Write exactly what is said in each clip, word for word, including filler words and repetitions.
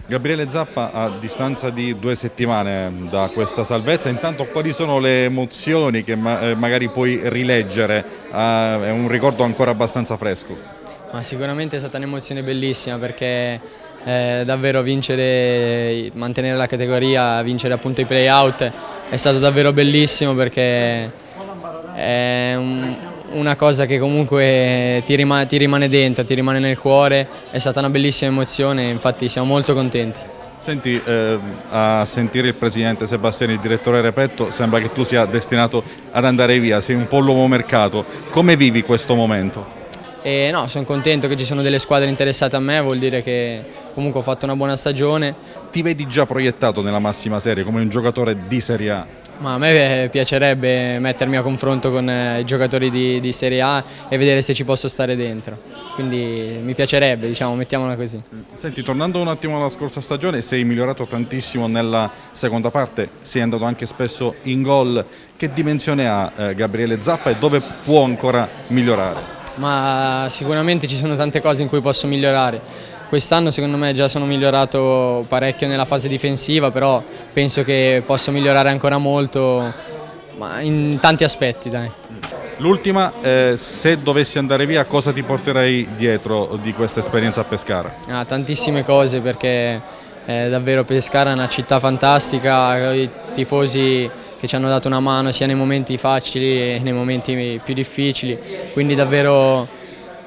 Gabriele Zappa, a distanza di due settimane da questa salvezza, intanto quali sono le emozioni che ma- eh, magari puoi rileggere? Ah, è un ricordo ancora abbastanza fresco. Ma sicuramente è stata un'emozione bellissima perché eh, davvero vincere, mantenere la categoria, vincere appunto i play-out è stato davvero bellissimo perché è un- una cosa che comunque ti rimane, ti rimane dentro, ti rimane nel cuore, è stata una bellissima emozione, infatti siamo molto contenti. Senti, eh, a sentire il presidente Sebastiani, il direttore Repetto, sembra che tu sia destinato ad andare via, sei un po' l'uomo mercato. Come vivi questo momento? E no, sono contento che ci sono delle squadre interessate a me, vuol dire che comunque ho fatto una buona stagione. Ti vedi già proiettato nella massima serie come un giocatore di Serie A? Ma a me piacerebbe mettermi a confronto con eh, i giocatori di, di Serie A e vedere se ci posso stare dentro. Quindi mi piacerebbe, diciamo, mettiamola così. Senti, tornando un attimo alla scorsa stagione, sei migliorato tantissimo nella seconda parte, sei andato anche spesso in gol. Che dimensione ha eh, Gabriele Zappa e dove può ancora migliorare? Ma sicuramente ci sono tante cose in cui posso migliorare. Quest'anno secondo me già sono migliorato parecchio nella fase difensiva, però penso che posso migliorare ancora molto, ma in tanti aspetti, dai. L'ultima, eh, se dovessi andare via, cosa ti porterai dietro di questa esperienza a Pescara? Ah, tantissime cose perché eh, davvero Pescara è una città fantastica, i tifosi che ci hanno dato una mano sia nei momenti facili che nei momenti più difficili, quindi davvero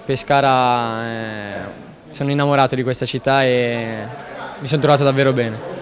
Pescara, eh, sono innamorato di questa città e mi sono trovato davvero bene.